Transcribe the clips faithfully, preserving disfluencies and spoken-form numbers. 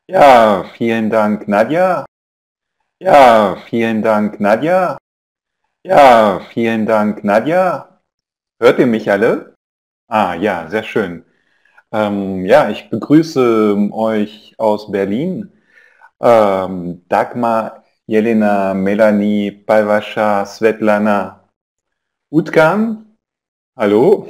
Ja, vielen Dank, Nadja. Ja, vielen Dank, Nadja. Ja, vielen Dank, Nadja. Hört ihr mich alle? Ah, ja, sehr schön. Ähm, ja, ich begrüße euch aus Berlin. Ähm, Dagmar, Jelena, Melanie, Palvascha, Svetlana, Utkan. Hallo.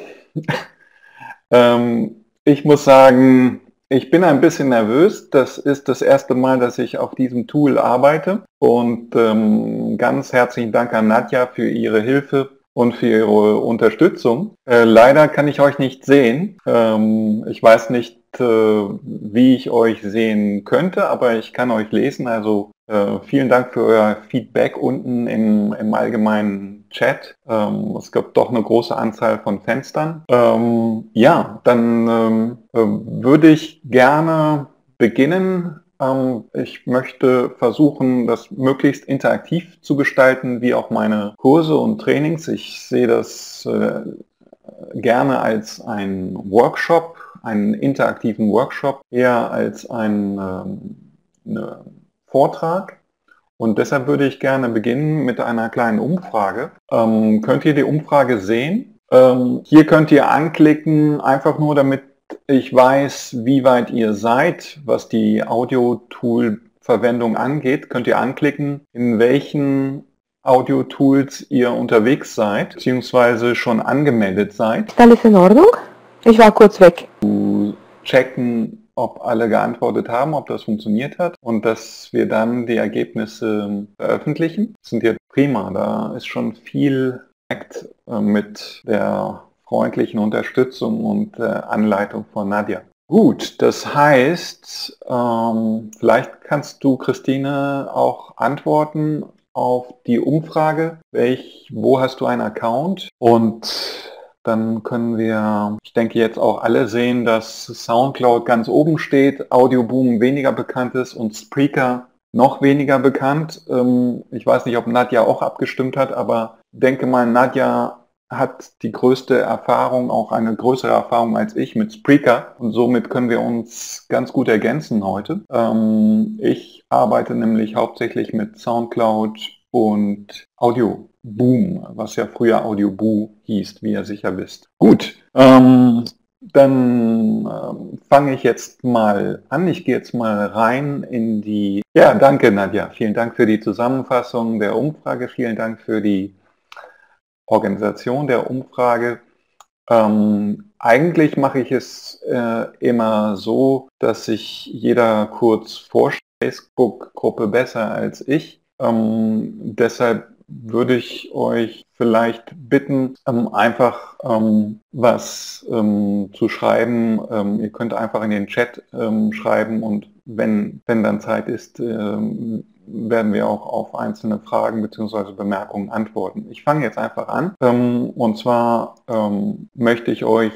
Ähm, ich muss sagen, ich bin ein bisschen nervös. Das ist das erste Mal, dass ich auf diesem Tool arbeite. Und ähm, ganz herzlichen Dank an Nadja für ihre Hilfe und für ihre Unterstützung. Äh, leider kann ich euch nicht sehen. Ähm, ich weiß nicht, äh, wie ich euch sehen könnte, aber ich kann euch lesen. Also äh, vielen Dank für euer Feedback unten im, im allgemeinen Chat. Ähm, es gibt doch eine große Anzahl von Fenstern. Ähm, ja, dann ähm, äh, würde ich gerne beginnen. Ähm, ich möchte versuchen, das möglichst interaktiv zu gestalten, wie auch meine Kurse und Trainings. Ich sehe das äh, gerne als einen Workshop, einen interaktiven Workshop, eher als einen ähm, Vortrag. Und deshalb würde ich gerne beginnen mit einer kleinen Umfrage. Ähm, könnt ihr die Umfrage sehen? Ähm, hier könnt ihr anklicken, einfach nur damit ich weiß, wie weit ihr seid, was die Audio-Tool-Verwendung angeht. Könnt ihr anklicken, in welchen Audio-Tools ihr unterwegs seid, beziehungsweise schon angemeldet seid. Ist alles in Ordnung? Ich war kurz weg. Checken, ob alle geantwortet haben, ob das funktioniert hat und dass wir dann die Ergebnisse veröffentlichen. Das sind ja prima, da ist schon viel mit der freundlichen Unterstützung und Anleitung von Nadja. Gut, das heißt, ähm, vielleicht kannst du, Christine, auch antworten auf die Umfrage, welch, wo hast du einen Account? Und dann können wir, ich denke jetzt auch alle sehen, dass Soundcloud ganz oben steht, Audioboom weniger bekannt ist und Spreaker noch weniger bekannt. Ich weiß nicht, ob Nadja auch abgestimmt hat, aber denke mal, Nadja hat die größte Erfahrung, auch eine größere Erfahrung als ich mit Spreaker und somit können wir uns ganz gut ergänzen heute. Ich arbeite nämlich hauptsächlich mit Soundcloud und Audioboom, was ja früher Audioboo hieß, wie ihr sicher wisst. Gut, ähm, dann ähm, fange ich jetzt mal an. Ich gehe jetzt mal rein in die... Ja, danke Nadja. Vielen Dank für die Zusammenfassung der Umfrage. Vielen Dank für die Organisation der Umfrage. Ähm, eigentlich mache ich es äh, immer so, dass sich jeder kurz vorstellt. Facebook-Gruppe besser als ich. Ähm, deshalb würde ich euch vielleicht bitten, ähm, einfach ähm, was ähm, zu schreiben. Ähm, ihr könnt einfach in den Chat ähm, schreiben und wenn, wenn dann Zeit ist, ähm, werden wir auch auf einzelne Fragen bzw. Bemerkungen antworten. Ich fange jetzt einfach an. Ähm, und zwar ähm, möchte ich euch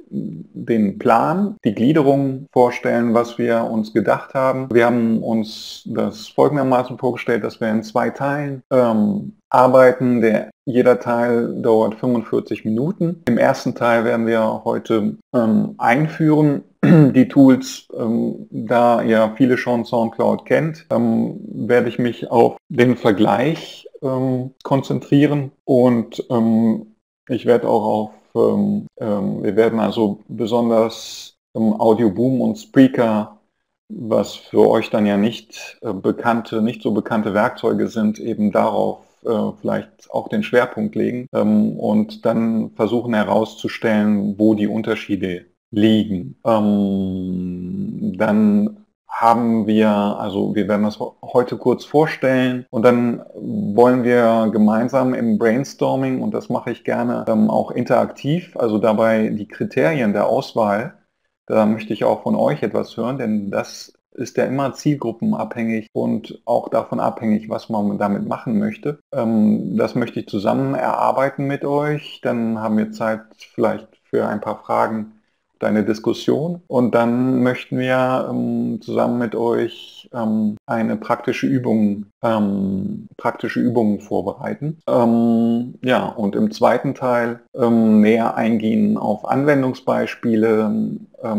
den Plan, die Gliederung vorstellen, was wir uns gedacht haben. Wir haben uns das folgendermaßen vorgestellt, dass wir in zwei Teilen ähm, arbeiten. Der, jeder Teil dauert fünfundvierzig Minuten. Im ersten Teil werden wir heute ähm, einführen die Tools. Ähm, da ihr viele schon Soundcloud kennt, ähm, werde ich mich auf den Vergleich ähm, konzentrieren und ähm, ich werde auch auf Ähm, ähm, wir werden also besonders ähm, Audioboom und Spreaker, was für euch dann ja nicht äh, bekannte, nicht so bekannte Werkzeuge sind, eben darauf äh, vielleicht auch den Schwerpunkt legen ähm, und dann versuchen herauszustellen, wo die Unterschiede liegen. Ähm, dann haben wir, also wir werden das heute kurz vorstellen und dann wollen wir gemeinsam im Brainstorming, und das mache ich gerne ähm, auch interaktiv, also dabei die Kriterien der Auswahl, da möchte ich auch von euch etwas hören, denn das ist ja immer zielgruppenabhängig und auch davon abhängig, was man damit machen möchte. Ähm, das möchte ich zusammen erarbeiten mit euch, dann haben wir Zeit vielleicht für ein paar Fragen, eine Diskussion und dann möchten wir ähm, zusammen mit euch ähm, eine praktische Übung, ähm, praktische Übungen vorbereiten. Ähm, ja, und im zweiten Teil ähm, näher eingehen auf Anwendungsbeispiele, ähm,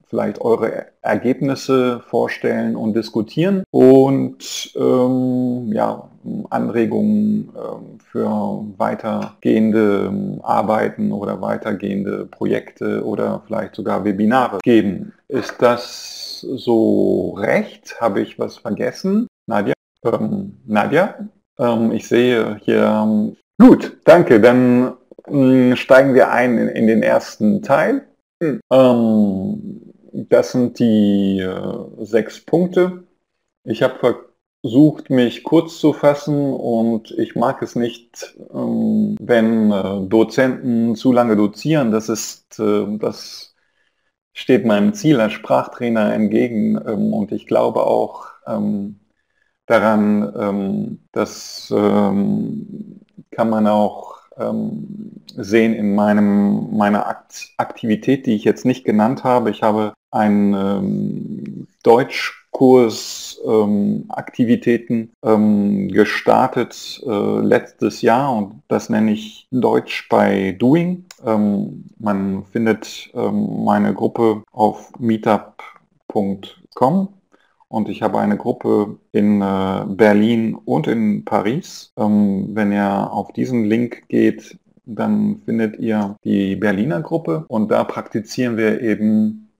vielleicht eure Ergebnisse vorstellen und diskutieren und ähm, ja, Anregungen ähm, für weitergehende Arbeiten oder weitergehende Projekte oder vielleicht sogar Webinare geben. Ist das so recht? Habe ich was vergessen? Nadja? Ähm, Nadja? Ähm, ich sehe hier... Ähm, gut, danke. Dann mh, steigen wir ein in, in den ersten Teil. Hm. Ähm, das sind die äh, sechs Punkte. Ich habe versucht, mich kurz zu fassen und ich mag es nicht, ähm, wenn äh, Dozenten zu lange dozieren. Das ist, äh, das steht meinem Ziel als Sprachtrainer entgegen ähm, und ich glaube auch ähm, daran, ähm, das ähm, kann man auch ähm, sehen in meinem, meiner Akt Aktivität, die ich jetzt nicht genannt habe. Ich habe einen ähm, Deutschkurs ähm, Aktivitäten ähm, gestartet äh, letztes Jahr und das nenne ich Deutsch by Doing. Ähm, man findet ähm, meine Gruppe auf meetup punkt com. Und ich habe eine Gruppe in äh, Berlin und in Paris. Ähm, wenn ihr auf diesen Link geht, dann findet ihr die Berliner Gruppe und da praktizieren wir eben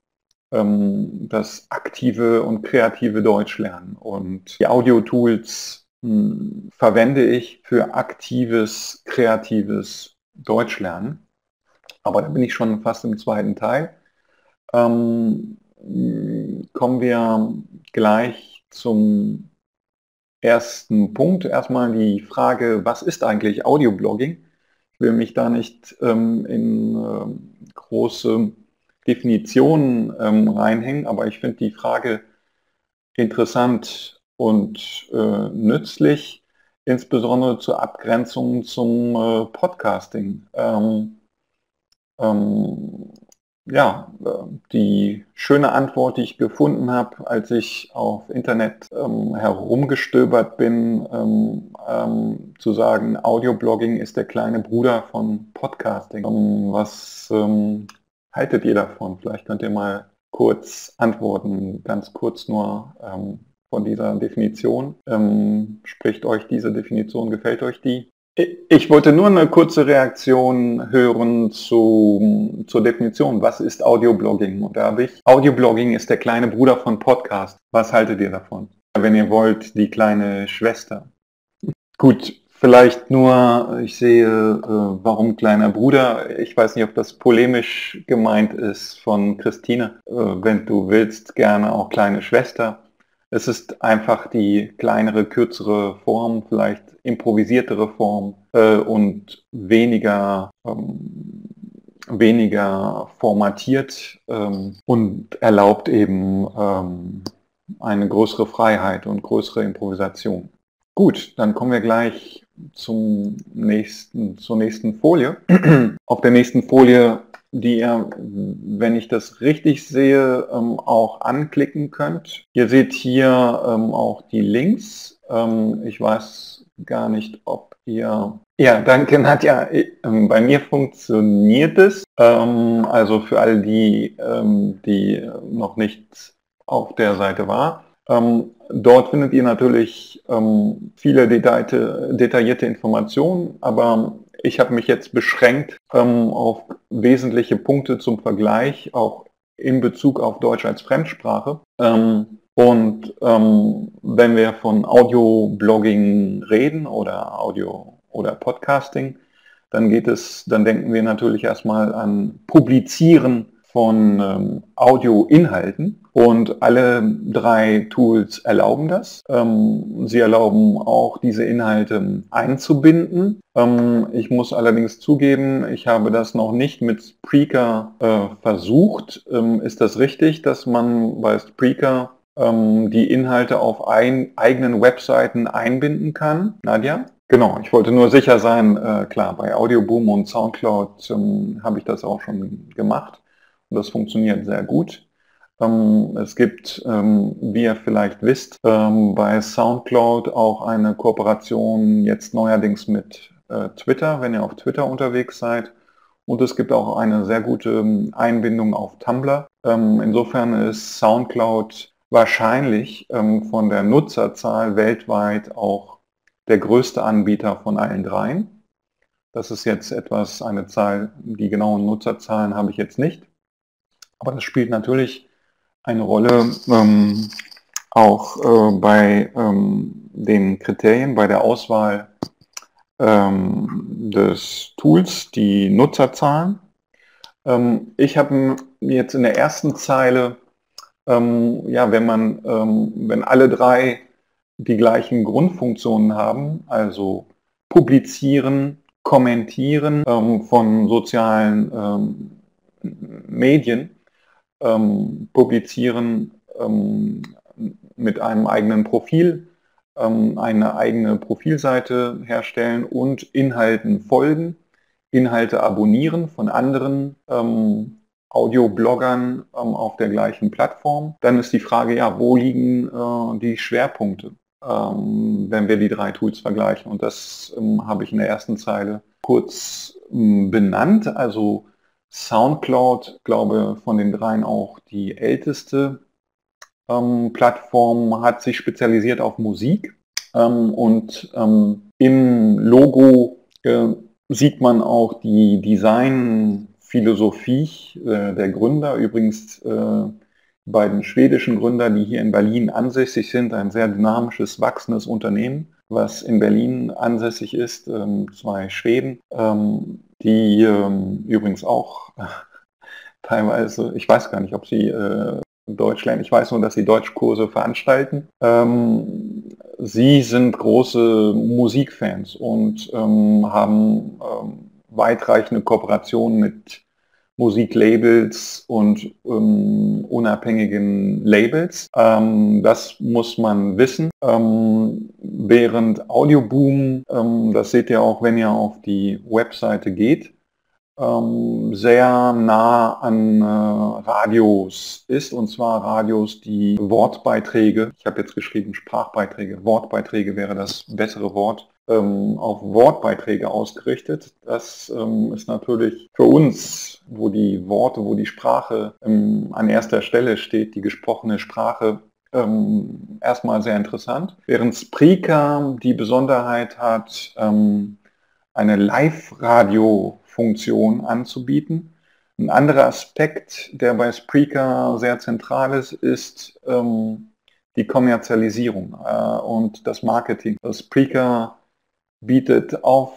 ähm, das aktive und kreative Deutschlernen. Und die Audio-Tools mh, verwende ich für aktives, kreatives Deutschlernen. Aber da bin ich schon fast im zweiten Teil. Ähm, kommen wir gleich zum ersten Punkt. Erstmal die Frage, was ist eigentlich Audioblogging? Ich will mich da nicht ähm, in äh, große Definitionen ähm, reinhängen, aber ich finde die Frage interessant und äh, nützlich, insbesondere zur Abgrenzung zum äh, Podcasting. Ähm, ähm, ja, äh, die schöne Antwort, die ich gefunden habe, als ich auf Internet ähm, herumgestöbert bin, ähm, ähm, zu sagen, Audioblogging ist der kleine Bruder von Podcasting. Ähm, was ähm, haltet ihr davon? Vielleicht könnt ihr mal kurz antworten, ganz kurz nur ähm, von dieser Definition. Ähm, spricht euch diese Definition, gefällt euch die? Ich wollte nur eine kurze Reaktion hören zu, zur Definition. Was ist Audioblogging? Und da habe ich, Audioblogging ist der kleine Bruder von Podcast. Was haltet ihr davon? Wenn ihr wollt, die kleine Schwester. Gut, vielleicht nur, ich sehe, äh, warum kleiner Bruder? Ich weiß nicht, ob das polemisch gemeint ist von Christine. Äh, wenn du willst, gerne auch kleine Schwester. Es ist einfach die kleinere, kürzere Form, vielleicht improvisiertere Form äh, und weniger, ähm, weniger formatiert ähm, und erlaubt eben ähm, eine größere Freiheit und größere Improvisation. Gut, dann kommen wir gleich zum nächsten, zur nächsten Folie. Auf der nächsten Folie, die ihr, wenn ich das richtig sehe, ähm, auch anklicken könnt. Ihr seht hier ähm, auch die Links. Ähm, ich weiß gar nicht, ob ihr... Ja, danke Nadja. Ähm, bei mir funktioniert es. Ähm, also für alle die, ähm, die noch nicht auf der Seite waren. Ähm, dort findet ihr natürlich ähm, viele detaillierte, detaillierte Informationen, aber ich habe mich jetzt beschränkt ähm, auf wesentliche Punkte zum Vergleich, auch in Bezug auf Deutsch als Fremdsprache. Ähm, und ähm, wenn wir von Audio-Blogging reden oder Audio- oder Podcasting, dann geht es, dann denken wir natürlich erstmal an Publizieren von ähm, Audioinhalten und alle drei Tools erlauben das. Ähm, sie erlauben auch diese Inhalte einzubinden. Ähm, ich muss allerdings zugeben, ich habe das noch nicht mit Spreaker äh, versucht. Ähm, ist das richtig, dass man bei Spreaker ähm, die Inhalte auf ein, eigenen Webseiten einbinden kann? Nadja? Genau, ich wollte nur sicher sein, äh, klar, bei Audioboom und Soundcloud ähm, habe ich das auch schon gemacht. Und das funktioniert sehr gut. Ähm, es gibt, ähm, wie ihr vielleicht wisst, ähm, bei Soundcloud auch eine Kooperation jetzt neuerdings mit äh, Twitter, wenn ihr auf Twitter unterwegs seid. und es gibt auch eine sehr gute Einbindung auf Tumblr. Ähm, insofern ist SoundCloud wahrscheinlich ähm, von der Nutzerzahl weltweit auch der größte Anbieter von allen dreien. Das ist jetzt etwas, eine Zahl, die genauen Nutzerzahlen habe ich jetzt nicht. Aber das spielt natürlich eine Rolle ähm, auch äh, bei ähm, den Kriterien, bei der Auswahl ähm, des Tools, die Nutzerzahlen. Ähm, ich habe jetzt in der ersten Zeile, ähm, ja, wenn man, ähm, wenn alle drei die gleichen Grundfunktionen haben, also publizieren, kommentieren ähm, von sozialen ähm, Medien, ähm, publizieren ähm, mit einem eigenen Profil, ähm, eine eigene Profilseite herstellen und Inhalten folgen, Inhalte abonnieren von anderen ähm, Audiobloggern ähm, auf der gleichen Plattform. Dann ist die Frage, ja, wo liegen äh, die Schwerpunkte, ähm, wenn wir die drei Tools vergleichen? Und das ähm, habe ich in der ersten Zeile kurz ähm, benannt. Also SoundCloud, glaube von den dreien auch die älteste ähm, Plattform, hat sich spezialisiert auf Musik ähm, und ähm, im Logo äh, sieht man auch die Designphilosophie äh, der Gründer. Übrigens äh, die beiden schwedischen Gründer, die hier in Berlin ansässig sind, ein sehr dynamisches, wachsendes Unternehmen, was in Berlin ansässig ist, ähm, zwei Schweden, ähm, die ähm, übrigens auch äh, teilweise, ich weiß gar nicht, ob sie äh, Deutsch lernen, ich weiß nur, dass sie Deutschkurse veranstalten. Ähm, sie sind große Musikfans und ähm, haben ähm, weitreichende Kooperationen mit Musiklabels und ähm, unabhängigen Labels. Ähm, das muss man wissen. Ähm, während Audioboom, ähm, das seht ihr auch, wenn ihr auf die Webseite geht, ähm, sehr nah an äh, Radios ist, und zwar Radios, die Wortbeiträge, ich habe jetzt geschrieben Sprachbeiträge, Wortbeiträge wäre das bessere Wort, ähm, auf Wortbeiträge ausgerichtet. Das ähm, ist natürlich für uns, wo die Worte, wo die Sprache ähm, an erster Stelle steht, die gesprochene Sprache, ähm, erstmal sehr interessant. Während Spreaker die Besonderheit hat, ähm, eine Live-Radio-Funktion anzubieten. Ein anderer Aspekt, der bei Spreaker sehr zentral ist, ist ähm, die Kommerzialisierung äh, und das Marketing. Spreaker bietet auf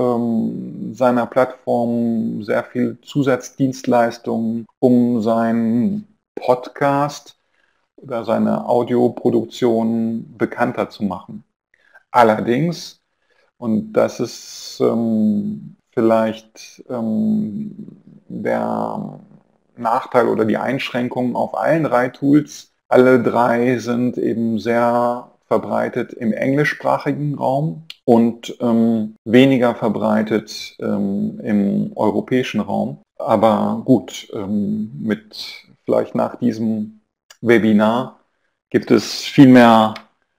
ähm, seiner Plattform sehr viel Zusatzdienstleistungen, um seinen Podcast oder seine Audioproduktion bekannter zu machen. Allerdings, und das ist ähm, vielleicht ähm, der Nachteil oder die Einschränkung auf allen drei Tools. Alle drei sind eben sehr verbreitet im englischsprachigen Raum und ähm, weniger verbreitet ähm, im europäischen Raum. Aber gut, ähm, mit vielleicht nach diesem Webinar gibt es viel mehr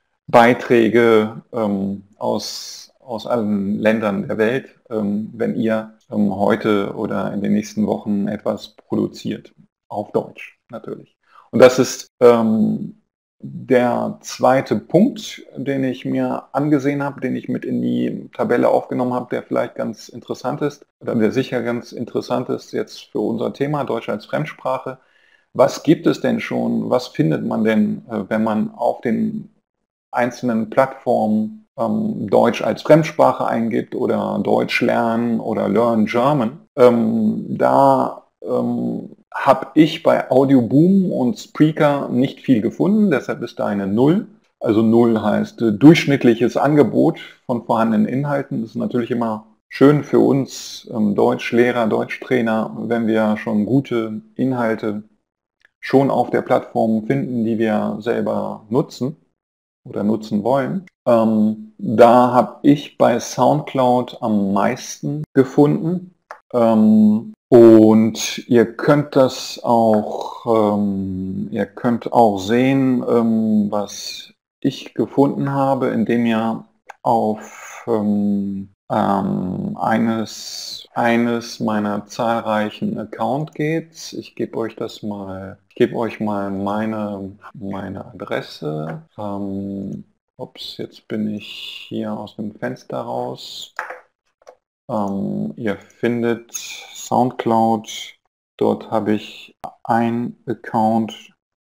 Beiträge ähm, aus, aus allen Ländern der Welt, ähm, wenn ihr ähm, heute oder in den nächsten Wochen etwas produziert. Auf Deutsch natürlich. Und das ist ähm, der zweite Punkt, den ich mir angesehen habe, den ich mit in die Tabelle aufgenommen habe, der vielleicht ganz interessant ist, oder der sicher ganz interessant ist jetzt für unser Thema Deutsch als Fremdsprache. Was gibt es denn schon, was findet man denn, äh, wenn man auf den einzelnen Plattformen ähm, Deutsch als Fremdsprache eingibt oder Deutsch lernen oder Learn German? Ähm, da ähm, habe ich bei Audioboom und Spreaker nicht viel gefunden, deshalb ist da eine Null. Also Null heißt äh, durchschnittliches Angebot von vorhandenen Inhalten. Das ist natürlich immer schön für uns ähm, Deutschlehrer, Deutschtrainer, wenn wir schon gute Inhalte schon auf der Plattform finden, die wir selber nutzen oder nutzen wollen. Ähm, da habe ich bei SoundCloud am meisten gefunden. Ähm, und ihr könnt das auch, ähm, ihr könnt auch sehen, ähm, was ich gefunden habe, indem ihr auf ähm, ähm, eines, eines meiner zahlreichen Account geht. Ich gebe euch das mal, ich gebe euch mal meine, meine Adresse. Ähm, ups, jetzt bin ich hier aus dem Fenster raus. Ähm, ihr findet Soundcloud, dort habe ich ein Account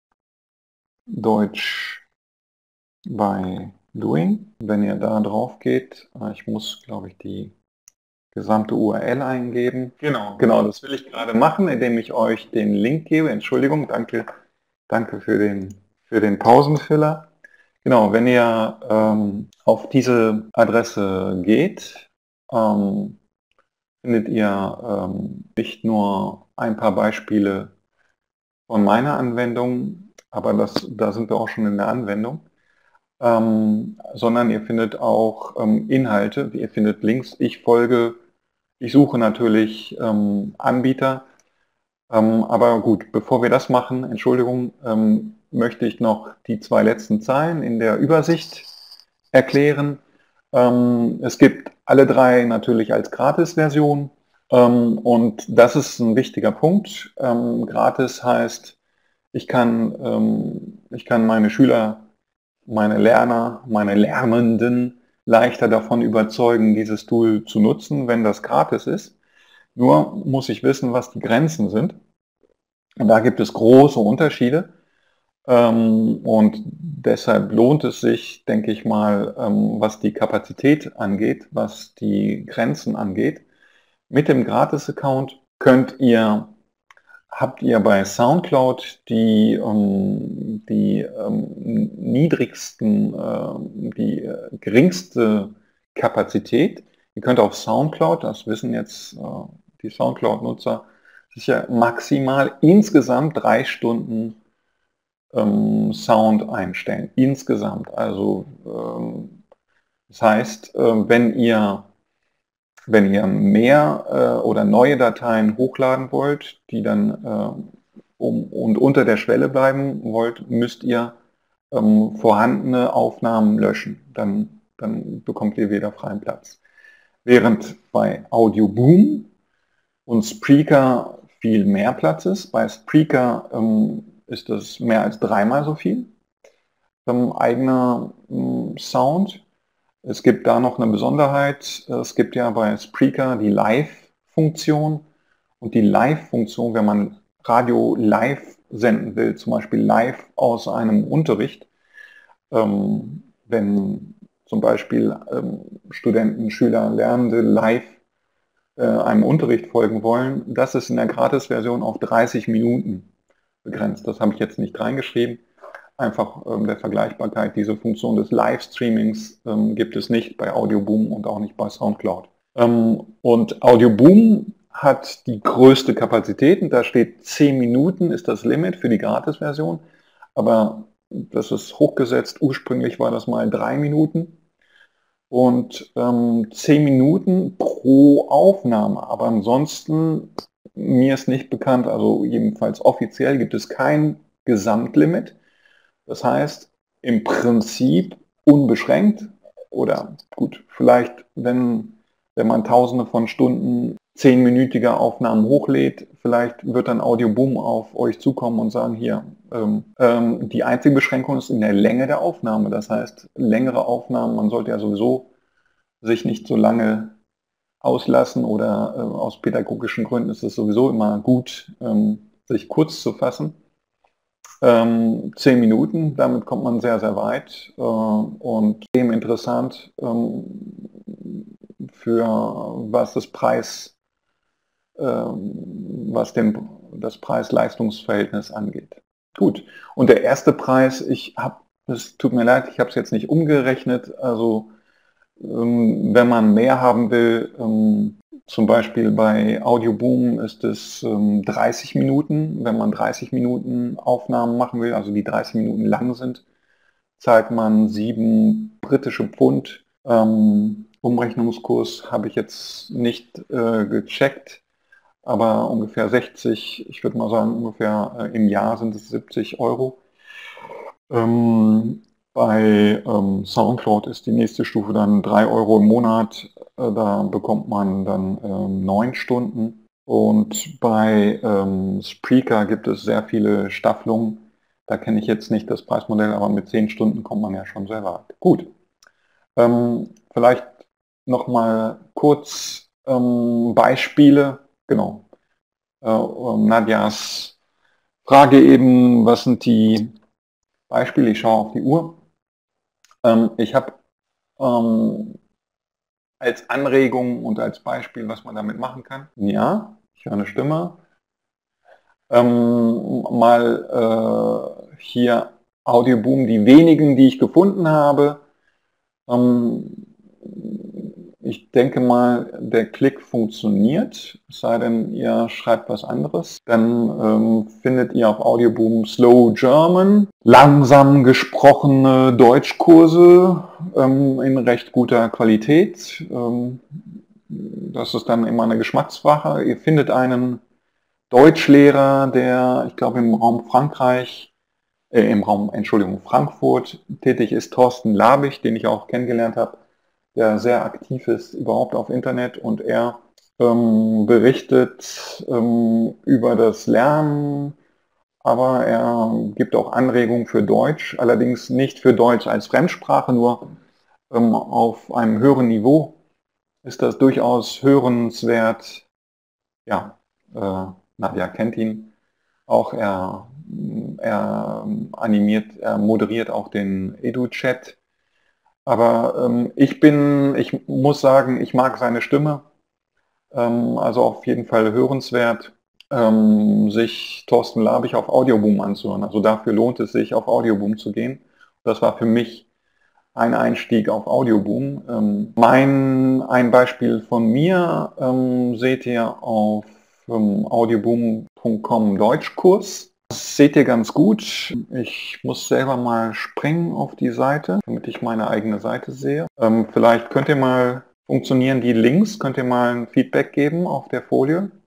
Deutsch bei Doing. Wenn ihr da drauf geht, äh, ich muss, glaube ich, die gesamte U R L eingeben. Genau, genau, das will ich gerade machen, indem ich euch den Link gebe. Entschuldigung, danke, danke für den, für den Pausenfiller. Genau, wenn ihr ähm, auf diese Adresse geht, ähm, findet ihr ähm, nicht nur ein paar Beispiele von meiner Anwendung, aber das, da sind wir auch schon in der Anwendung, ähm, sondern ihr findet auch ähm, Inhalte, ihr findet Links. Ich folge, ich suche natürlich ähm, Anbieter, ähm, aber gut, bevor wir das machen, Entschuldigung, ähm, möchte ich noch die zwei letzten Zeilen in der Übersicht erklären. Ähm, es gibt alle drei natürlich als Gratis-Version. Ähm, und das ist ein wichtiger Punkt. Ähm, gratis heißt, ich kann, ähm, ich kann meine Schüler, meine Lerner, meine Lernenden leichter davon überzeugen, dieses Tool zu nutzen, wenn das gratis ist. Nur muss ich wissen, was die Grenzen sind. Und da gibt es große Unterschiede. Ähm, und deshalb lohnt es sich, denke ich mal, ähm, was die Kapazität angeht, was die Grenzen angeht. Mit dem Gratis-Account könnt ihr, habt ihr bei SoundCloud die, ähm, die ähm, niedrigsten, äh, die äh, geringste Kapazität. Ihr könnt auf SoundCloud, das wissen jetzt äh, die SoundCloud-Nutzer, sicher maximal insgesamt drei Stunden ähm, Sound einstellen. Insgesamt. Also ähm, das heißt, äh, wenn ihr wenn ihr mehr äh, oder neue Dateien hochladen wollt, die dann äh, um, und unter der Schwelle bleiben wollt, müsst ihr ähm, vorhandene Aufnahmen löschen. Dann, dann bekommt ihr wieder freien Platz. Während bei Audioboom und Spreaker viel mehr Platz ist. Bei Spreaker ähm, ist das mehr als dreimal so viel ähm, eigener ähm, Sound. Es gibt da noch eine Besonderheit. Es gibt ja bei Spreaker die Live-Funktion. Und die Live-Funktion, wenn man Radio live senden will, zum Beispiel live aus einem Unterricht, ähm, wenn zum Beispiel ähm, Studenten, Schüler, Lernende live äh, einem Unterricht folgen wollen, das ist in der Gratis-Version auf dreißig Minuten begrenzt. Das habe ich jetzt nicht reingeschrieben. Einfach ähm, der Vergleichbarkeit, diese Funktion des Livestreamings ähm, gibt es nicht bei Audioboom und auch nicht bei SoundCloud. Ähm, und Audioboom hat die größte Kapazität und da steht zehn Minuten ist das Limit für die Gratis-Version, aber das ist hochgesetzt. Ursprünglich war das mal drei Minuten und ähm, zehn Minuten pro Aufnahme, aber ansonsten, mir ist nicht bekannt, also jedenfalls offiziell gibt es kein Gesamtlimit. Das heißt, im Prinzip unbeschränkt oder gut, vielleicht, wenn, wenn man tausende von Stunden zehnminütige Aufnahmen hochlädt, vielleicht wird dann Audioboom auf euch zukommen und sagen, hier, ähm, ähm, die einzige Beschränkung ist in der Länge der Aufnahme. Das heißt, längere Aufnahmen, man sollte ja sowieso sich nicht so lange auslassen oder äh, aus pädagogischen Gründen ist es sowieso immer gut, ähm, sich kurz zu fassen. Ähm, zehn Minuten, damit kommt man sehr, sehr weit äh, und eben interessant ähm, für was das Preis, ähm, was den, das Preis-Leistungs-Verhältnis angeht. Gut, und der erste Preis, ich habe, es tut mir leid, ich habe es jetzt nicht umgerechnet, also ähm, wenn man mehr haben will, ähm, zum Beispiel bei Audioboom ist es ähm, dreißig Minuten. Wenn man dreißig Minuten Aufnahmen machen will, also die dreißig Minuten lang sind, zahlt man sieben britische Pfund. Ähm, Umrechnungskurs habe ich jetzt nicht äh, gecheckt, aber ungefähr sechzig, ich würde mal sagen ungefähr äh, im Jahr sind es siebzig Euro. Ähm, bei ähm, SoundCloud ist die nächste Stufe dann drei Euro im Monat. äh, da bekommt man dann ähm, neun Stunden. Und bei ähm, Spreaker gibt es sehr viele Staffelungen. Da kenne ich jetzt nicht das Preismodell, aber mit zehn Stunden kommt man ja schon sehr weit. Gut. Ähm, vielleicht nochmal kurz ähm, Beispiele. Genau. Äh, ähm, Nadjas Frage eben, was sind die Beispiele? Ich schaue auf die Uhr. Ähm, ich habe ähm, als Anregung und als Beispiel, was man damit machen kann. Ja, ich höre eine Stimme. Ähm, mal äh, hier Audioboom, die wenigen, die ich gefunden habe. Ähm, ich denke mal, der Klick funktioniert, es sei denn, ihr schreibt was anderes. Dann ähm, findet ihr auf Audioboom Slow German, langsam gesprochene Deutschkurse ähm, in recht guter Qualität. Ähm, das ist dann immer eine Geschmackssache. Ihr findet einen Deutschlehrer, der, ich glaube, im Raum Frankreich, äh, im Raum, Entschuldigung, Frankfurt tätig ist, Thorsten Labich, den ich auch kennengelernt habe, der sehr aktiv ist überhaupt auf Internet, und er ähm, berichtet ähm, über das Lernen, aber er gibt auch Anregungen für Deutsch, allerdings nicht für Deutsch als Fremdsprache, nur ähm, auf einem höheren Niveau ist das durchaus hörenswert. Ja, äh, Nadja kennt ihn auch, er, er animiert, er moderiert auch den Edu-Chat. Aber ähm, ich bin, ich muss sagen, ich mag seine Stimme, ähm, also auf jeden Fall hörenswert, ähm, sich Thorsten Labich auf Audioboom anzuhören. Also dafür lohnt es sich, auf Audioboom zu gehen. Das war für mich ein Einstieg auf Audioboom. Ähm, mein, ein Beispiel von mir ähm, seht ihr auf ähm, audioboom punkt com Deutschkurs. Das seht ihr ganz gut. Ich muss selber mal springen auf die Seite, damit ich meine eigene Seite sehe. Ähm, vielleicht könnt ihr mal, funktionieren die Links, könnt ihr mal ein Feedback geben auf der Folie.